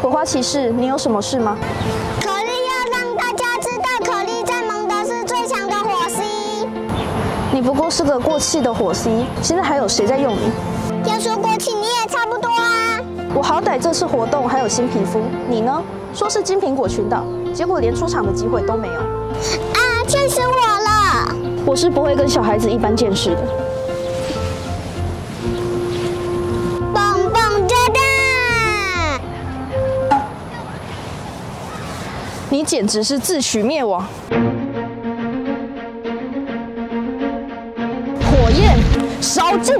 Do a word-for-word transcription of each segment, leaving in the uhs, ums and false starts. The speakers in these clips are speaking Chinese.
火花骑士，你有什么事吗？ 可莉要让大家知道，可莉在蒙德是最强的火 C。 你不过是个过气的火 C， 现在还有谁在用你？ 要说过气，你也差不多啊。 我好歹这次活动还有新皮肤，你呢？说是金苹果群岛，结果连出场的机会都没有。 啊，气死我了！ 我是不会跟小孩子一般见识的。 蹦蹦炸弹！ 你简直是自取灭亡！火焰烧尽！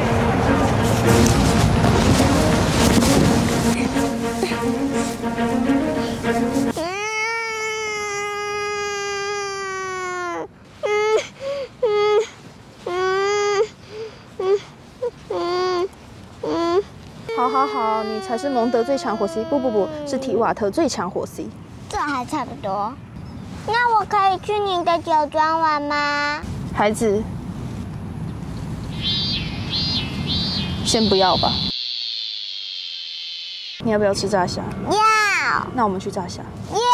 好好好，你才是蒙德最强火 C， 不不不是提瓦特最强火 C。 这还差不多。那我可以去你的酒庄玩吗？ 孩子，先不要吧。你要不要吃炸虾？ 要。 那我们去炸虾。 要。